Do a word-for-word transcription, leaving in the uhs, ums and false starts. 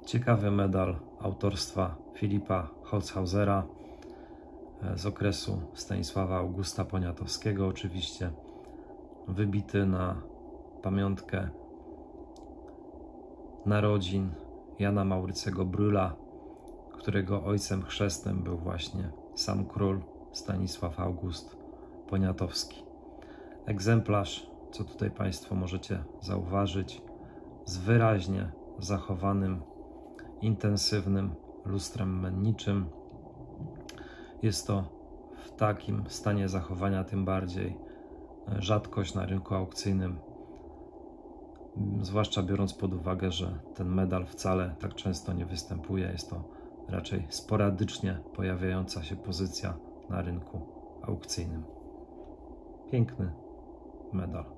Ciekawy medal autorstwa Filipa Holzhausera z okresu Stanisława Augusta Poniatowskiego, oczywiście wybity na pamiątkę narodzin Jana Maurycego Brühla, którego ojcem chrzestnym był właśnie sam król Stanisław August Poniatowski. Egzemplarz, co tutaj Państwo możecie zauważyć, z wyraźnie zachowanym, intensywnym lustrem menniczym. Jest to w takim stanie zachowania tym bardziej rzadkość na rynku aukcyjnym, zwłaszcza biorąc pod uwagę, że ten medal wcale tak często nie występuje. Jest to raczej sporadycznie pojawiająca się pozycja na rynku aukcyjnym. Piękny medal.